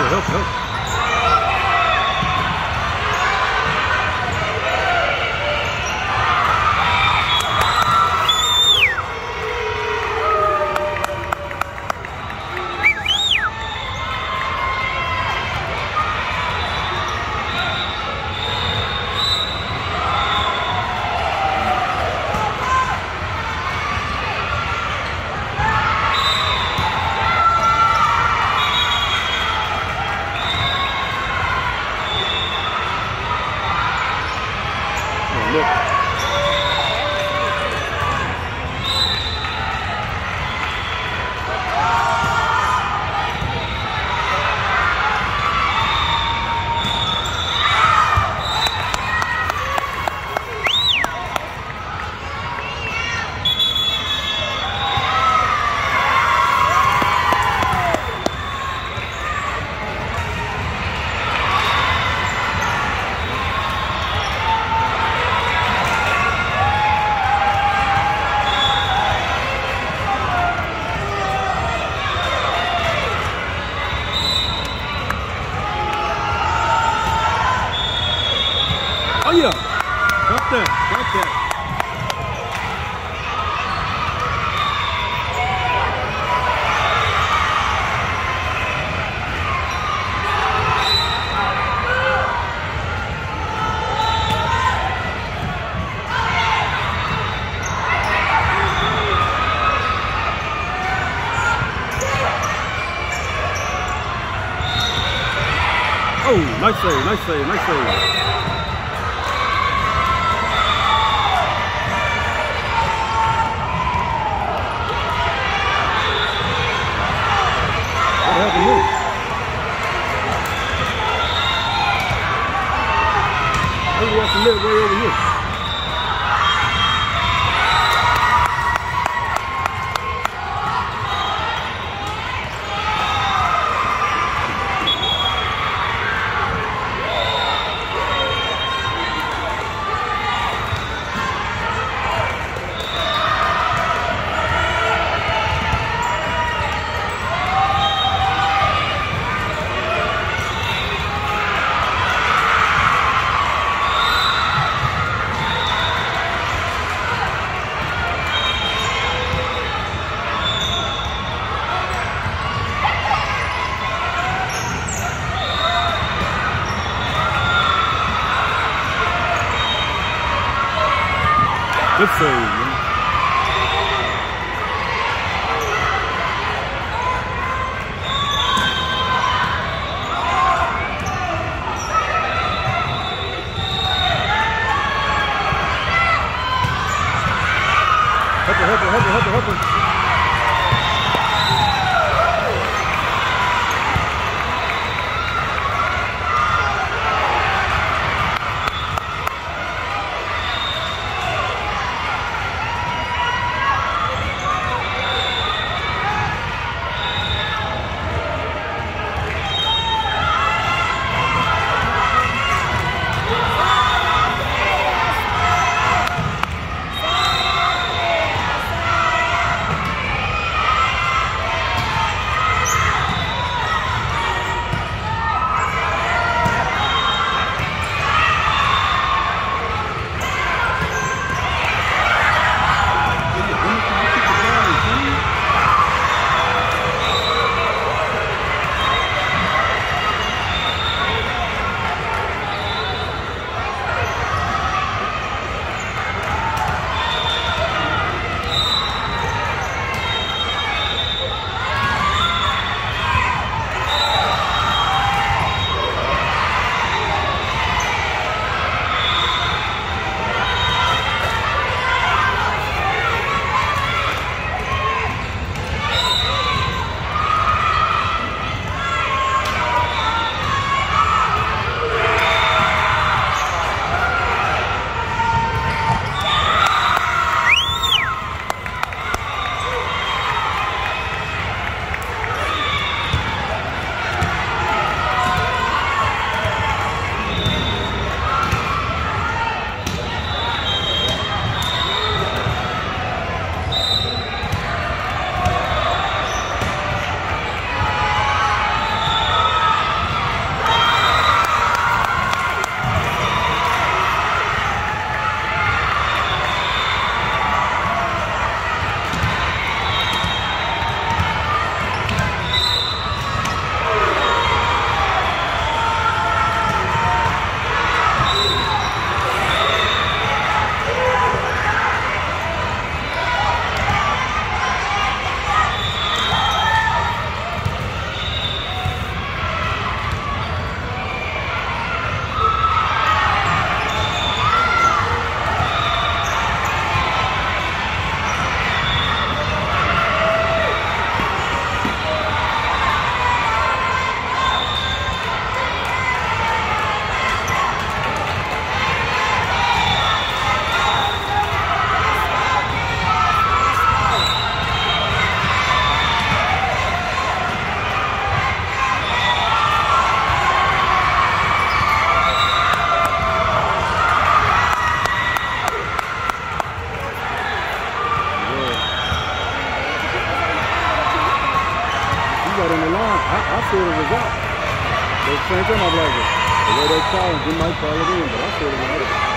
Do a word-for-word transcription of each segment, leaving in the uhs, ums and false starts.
help, help. Look. Oh yeah, got that, got that. Oh, nice save, nice save, nice save. What happened here? Maybe we have to let it way over here. Good save, man. Help her, help her, help her, help her, help her. got on the line. I, I said it was out. They same thing. I'm like, the way they call it, they might call it in, but I said it was out.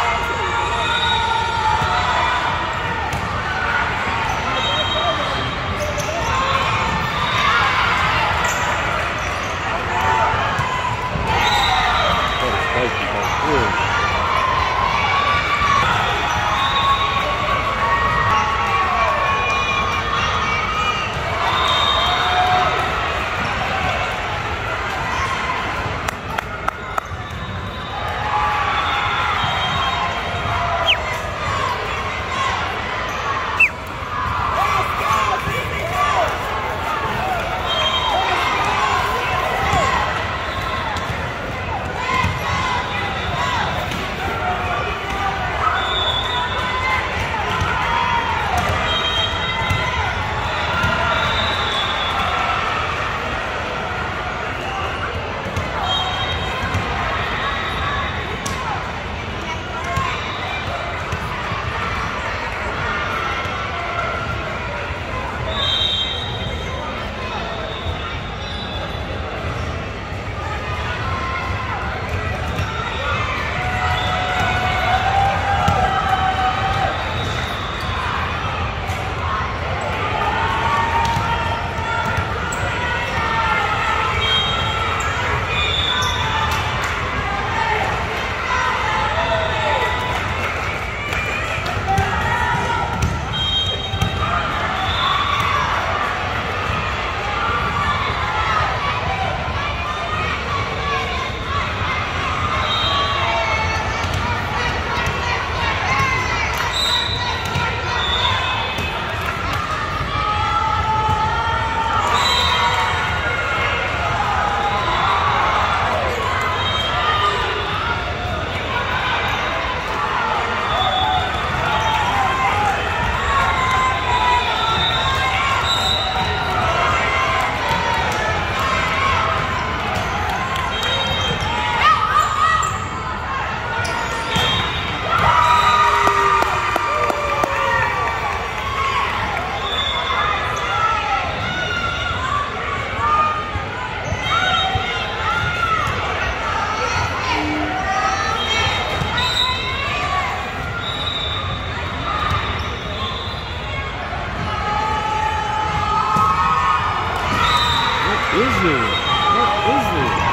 What is it? What is it?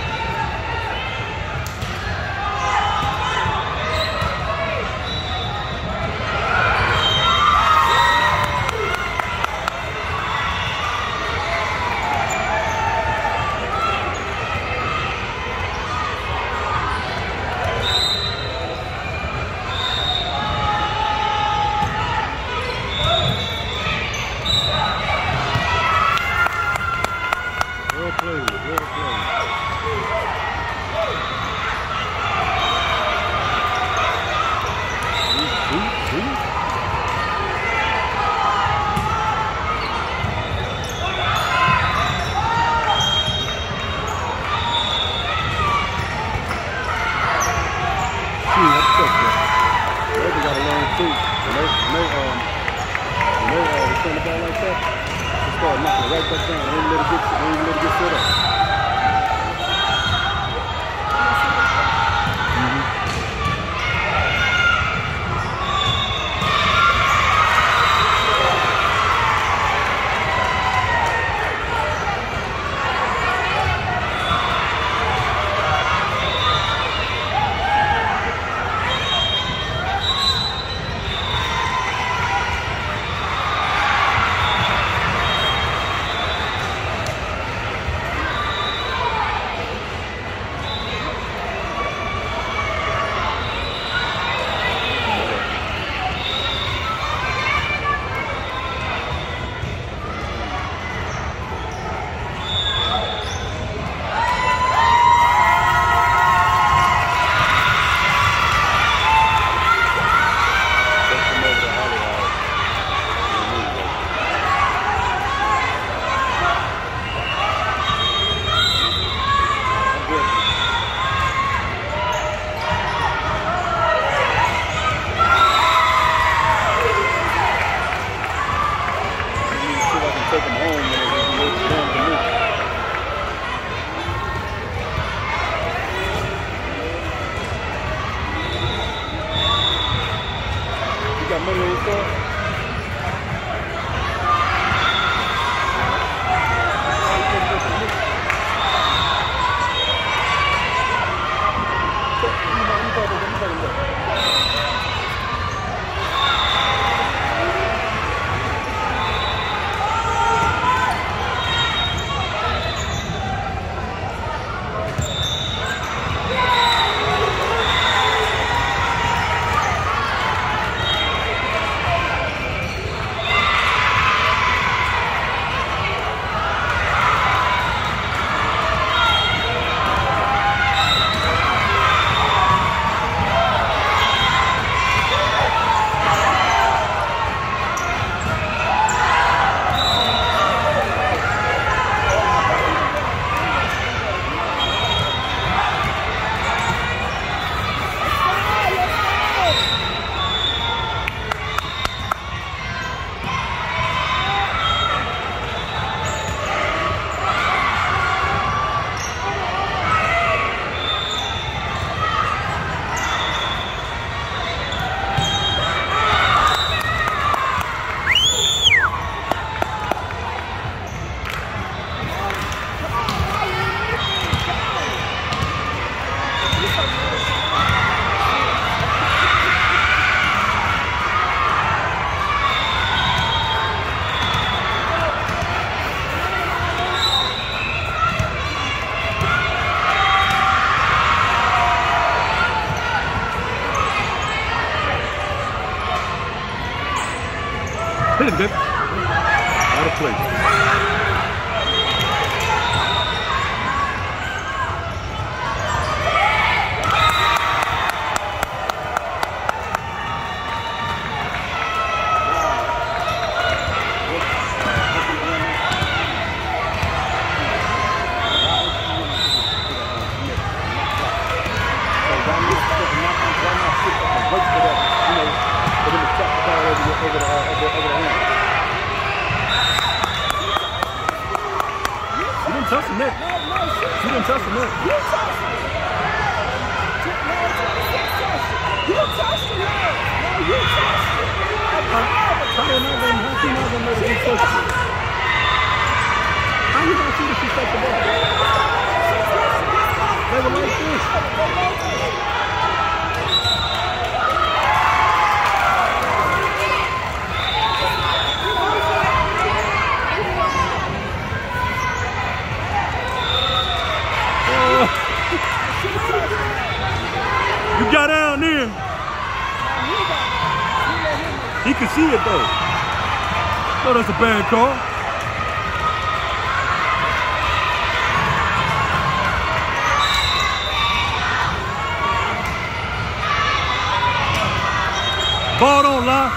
Well played, well played. See, see, see? See, that's tough, bro. They got a long feet. When they, when they, um, when they uh, return the ball like that, they start knocking it right back down. They ain't let it get, they ain't let it get set up. Take them home and Hit it, babe. Out of place. Touch the net. She didn't touch the net. You touched it. You touched the net. No, you touched it. How are not going to not going to let her touch it? How you going to see that she touched the ball? They were like this. You got down there. He could see it though. Oh, that's a bad call. Ball don't lie.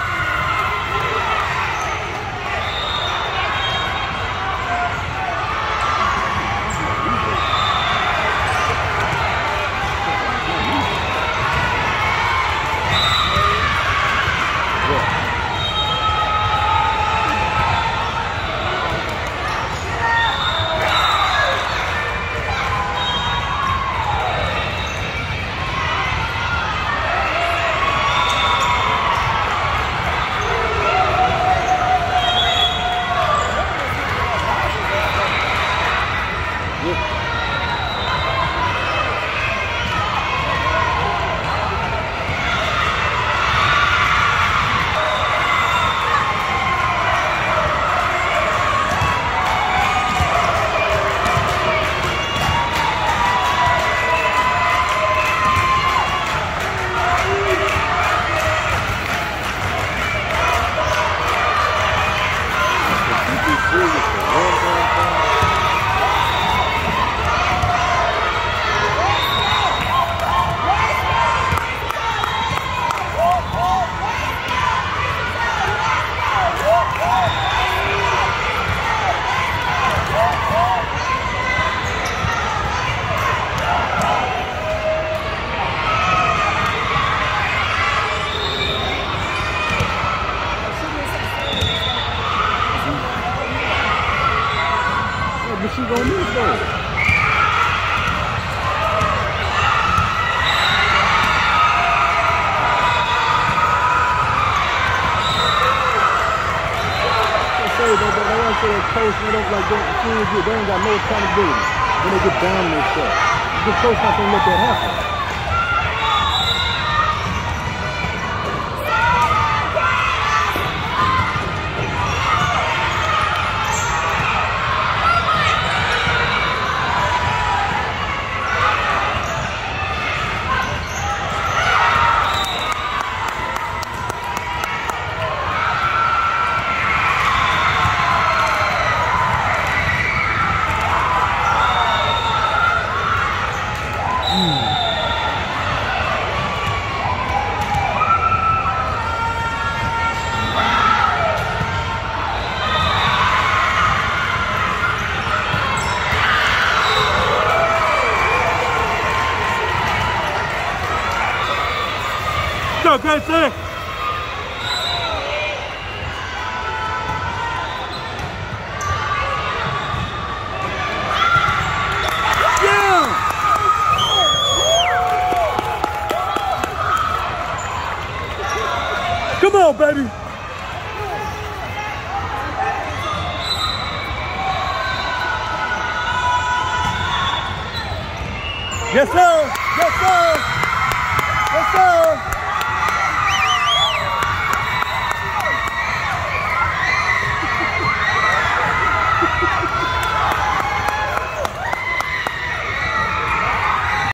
but she gonna miss though. Say that, but I want to say that coach, you know, like they, they ain't got no accountability when they get down on their stuff. The coach not gonna let that happen. Okay, see? Yeah! Come on, baby. Yes, sir. Yes, sir. Yes, sir.